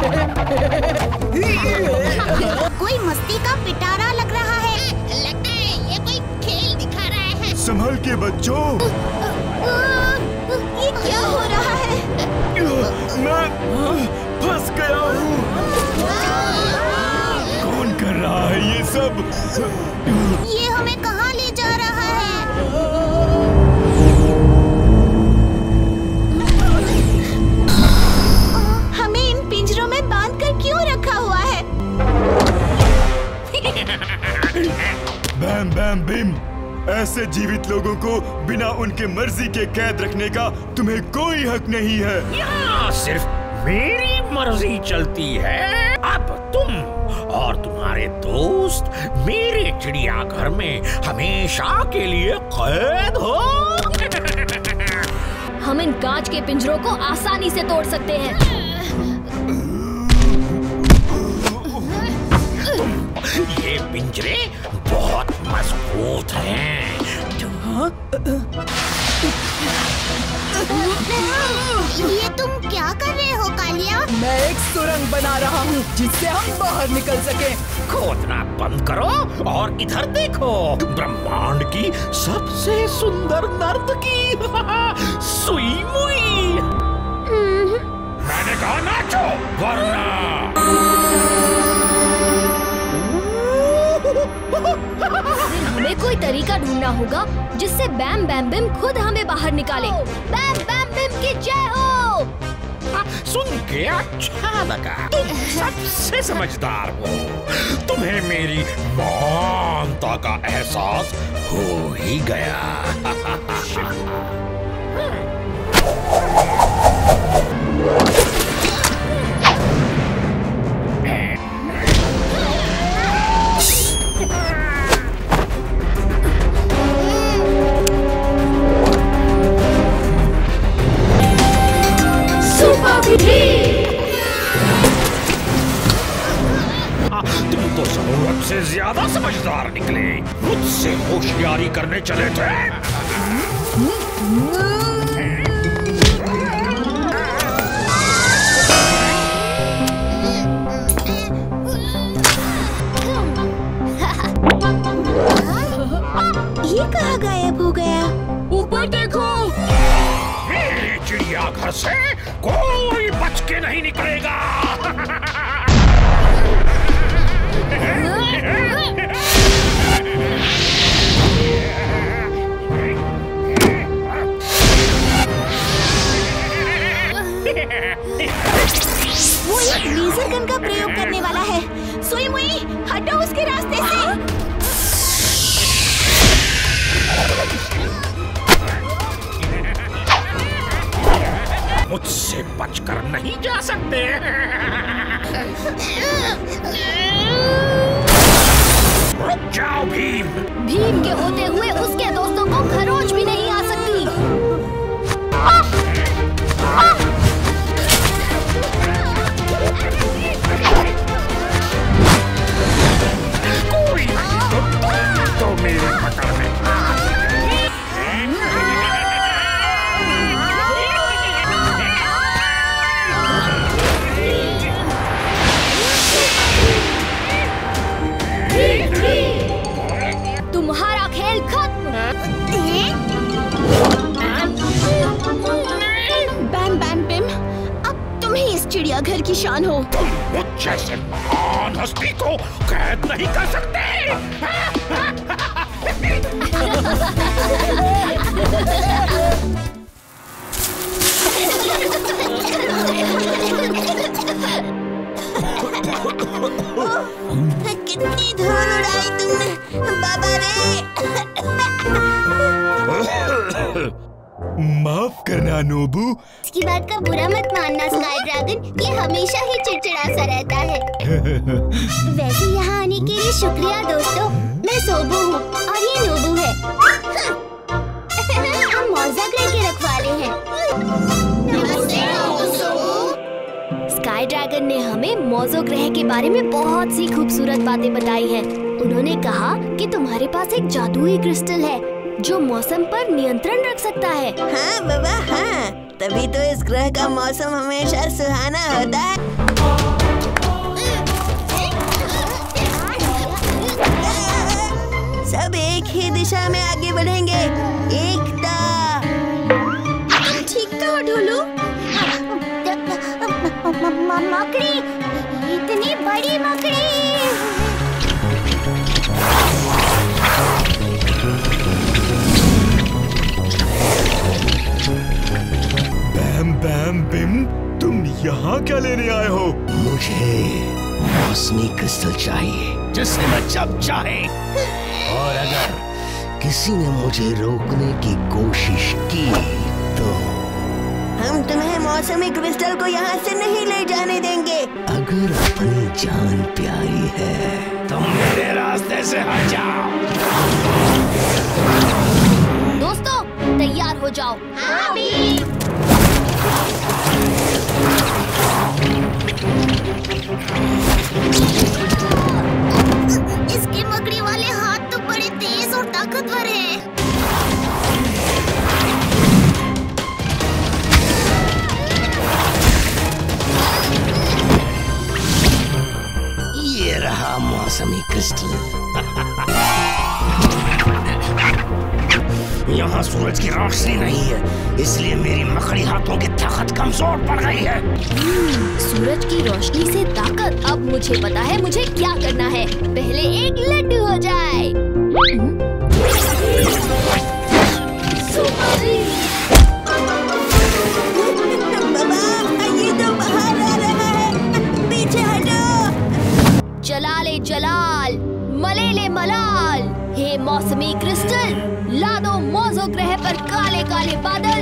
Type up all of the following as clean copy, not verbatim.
कोई मस्ती का पिटारा लग रहा है। लगता है ये कोई खेल दिखा रहा है। संभल के बच्चों। ये क्या हो रहा है? मैं फंस गया हूँ। कौन कर रहा है ये सब? ये हमें कहाँ ले जा रहा है? हमें इन पिंजरों में बांधकर क्यों रखा हुआ है? बैम बैम बिम, ऐसे जीवित लोगों को बिना उनके मर्जी के कैद रखने का तुम्हें कोई हक नहीं है। यहाँ सिर्फ मेरी मर्जी चलती है। अब तुम और तुम्हारे दोस्त मेरे चिड़ियाघर में हमेशा के लिए कैद हो। हम इन कांच के पिंजरों को आसानी से तोड़ सकते हैं। ये पिंजरे बहुत मजबूत हैं। ये तुम क्या कर रहे हो कालिया? मैं एक सुरंग बना रहा हूँ जिससे हम बाहर निकल सकें। खोदना बंद करो और इधर देखो, ब्रह्मांड की सबसे सुंदर नर्तकी सुई मुई। मैंने कहा नाचो वरना। फिर हमें कोई तरीका ढूंढना होगा जिससे बैम बैम बिम खुद हमें बाहर निकाले। बैम बैम बिम की जय हो। सुन के अच्छा लगा। तुम सबसे समझदार हो। तुम्हें मेरी महानता का एहसास हो ही गया। तुम तो जरूरत से ज्यादा समझदार निकले। मुझसे होशियारी करने चले थे। ये कहाँ गायब हो गया? ऊपर देखो। मेरे चिड़ियाघर से कोई बच के नहीं निकलेगा। वो एक लेजर गन का प्रयोग करने वाला है। सुई मुई, हटो उसके रास्ते से। मुझसे बचकर नहीं जा सकते। रुक जाओ भीम। भीम के होते हुए उसके दोस्तों को खरोच भी नहीं आ सकती। कोई नहीं तो मेरे पकड़ में तुम्हारा खेल खत्म। बैम बैम बिम, अब तुम ही इस चिड़ियाघर की शान हो। तुम मुझ जैसे महान हस्ती को कैद नहीं कर सकते। कितनी धूल उड़ाई तुमने बाबा रे। माफ करना नोबू। इसकी बात का बुरा मत मानना स्काई ड्रैगन, ये हमेशा ही चिड़चिड़ा सा रहता है। वैसे यहाँ आने के लिए शुक्रिया दोस्तों। मैं सोबू हूँ और ये नोबू है। हम मौजा ग्रह के रखवाले हैं। नमस्ते स्काई ड्रैगन ने हमें मौजो ग्रह के बारे में बहुत सी खूबसूरत बातें बताई हैं। उन्होंने कहा कि तुम्हारे पास एक जादुई क्रिस्टल है जो मौसम पर नियंत्रण रख सकता है। हाँ बाबा हाँ, तभी तो इस ग्रह का मौसम हमेशा सुहाना होता है। यहाँ क्या लेने आए हो? मुझे मौसमी क्रिस्टल चाहिए जिससे मैं जब चाहे, और अगर किसी ने मुझे रोकने की कोशिश की तो हम तुम्हें मौसमी क्रिस्टल को यहाँ से नहीं ले जाने देंगे। अगर अपनी जान प्यारी है तो मेरे रास्ते से हट जाओ। दोस्तों तैयार हो जाओ। हाँ भी। इसके मकड़ी वाले हाथ तो बड़े तेज और ताकतवर हैं। ये रहा मौसमी क्रिस्टल। यहाँ सूरज की रोशनी नहीं है, इसलिए मेरी मकड़ी हाथों की ताकत कमजोर पड़ गई है। सूरज की रोशनी से ताकत। अब मुझे पता है मुझे क्या करना है। पहले एक लड्डू हो जाए। बाबा, ये तो बाहर आ रहा है, पीछे हटो। जलाले जलाल, मलेले मलाल। हे मौसमी क्रिस्टल, ला दो मोज़ो ग्रह पर काले काले बादल।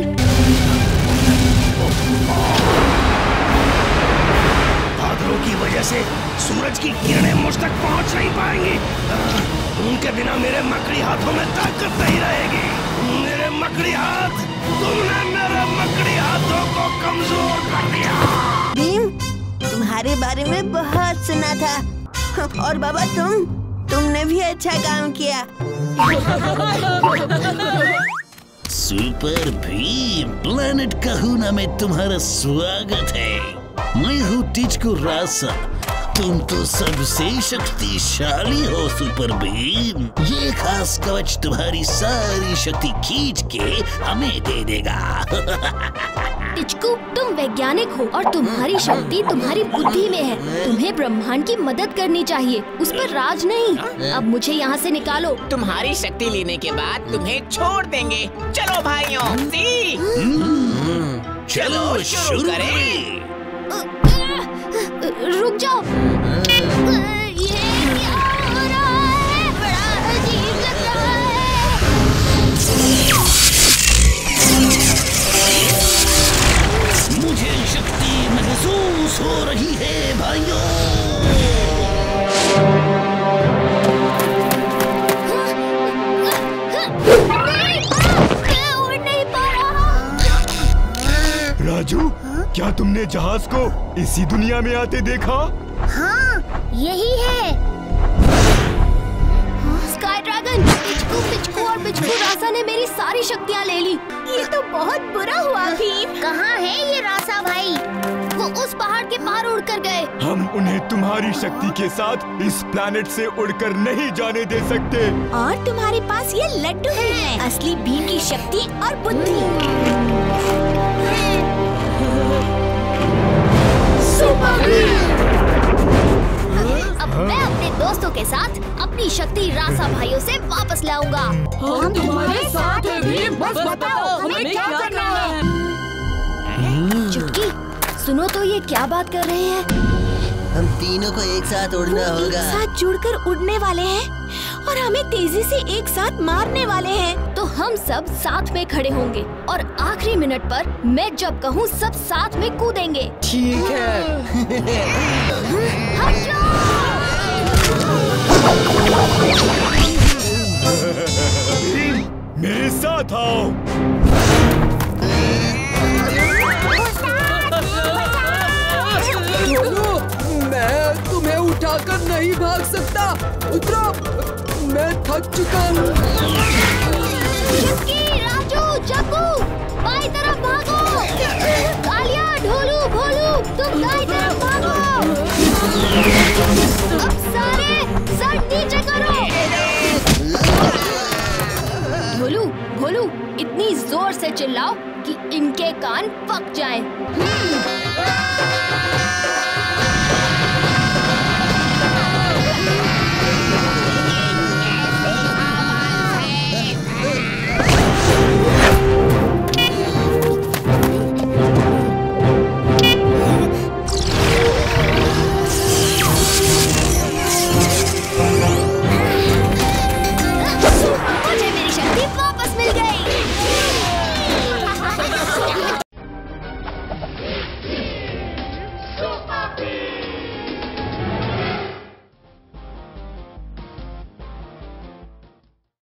बादलों की वजह से सूरज की किरणें मुझ तक पहुंच नहीं पाएंगी। उनके बिना मेरे मकड़ी हाथों में ताकत नहीं रहेगी। मेरे मकड़ी हाथ, तुमने मेरे मकड़ी हाथों को कमजोर कर दिया। भीम, तुम्हारे बारे में बहुत सुना था। और बाबा तुमने भी अच्छा काम किया। सुपर भीम, प्लेनेट कहूना में तुम्हारा स्वागत है। मैं हूँ टिचकू रासा। तुम तो सबसे शक्तिशाली हो सुपर भीम। ये खास कवच तुम्हारी सारी शक्ति खींच के हमें दे देगा। टिचकू, तुम वैज्ञानिक हो और तुम्हारी शक्ति तुम्हारी बुद्धि में है। तुम्हें ब्रह्मांड की मदद करनी चाहिए, उस पर राज नहीं। अब मुझे यहाँ से निकालो। तुम्हारी शक्ति लेने के बाद तुम्हें छोड़ देंगे। चलो भाइयों, चलो शुरू करें। रुक जाओ। ये क्या हो रहा है? बड़ा अजीब लग रहा है। मुझे शक्ति महसूस हो रही है भाइयों। मैं उड़ नहीं पा रहा। राजू, क्या तुमने जहाज को इसी दुनिया में आते देखा? हाँ, यही है। स्काई ड्रैगन, पिचकू और पिचकू रासा ने मेरी सारी शक्तियाँ ले ली। ये तो बहुत बुरा हुआ भीम। कहाँ है ये रासा भाई? वो उस पहाड़ के पार उड़ कर गए। हम उन्हें तुम्हारी शक्ति के साथ इस प्लैनेट से उड़कर नहीं जाने दे सकते। और तुम्हारे पास ये लड्डू है, असली भीम की शक्ति और बुद्धि। अब मैं अपने दोस्तों के साथ अपनी शक्ति रासा भाइयों से वापस लाऊंगा। हम तुम्हारे साथ हैं भीम, बस बताओ हमें क्या करना है। चुटकी, सुनो तो ये क्या बात कर रहे हैं? हम तीनों को एक साथ उड़ना होगा। एक साथ जुड़कर उड़ने वाले हैं और हमें तेजी से एक साथ मारने वाले हैं। तो हम सब साथ में खड़े होंगे और आखिरी मिनट पर मैं जब कहूँ सब साथ में कूदेंगे। ठीक है। हट जाओ! मेरे साथ आओ। मैं तुम्हें उठाकर नहीं भाग सकता। उतरो, मैं थक चुका हूँ। चुटकी, राजू, जग्गू, बाई तरफ भागो। कालिया, ढोलू, भोलू, तुम दाई तरफ भागो। अब सारे सर नीचे करो। भोलू, भोलू, इतनी जोर से चिल्लाओ कि इनके कान पक जाएं।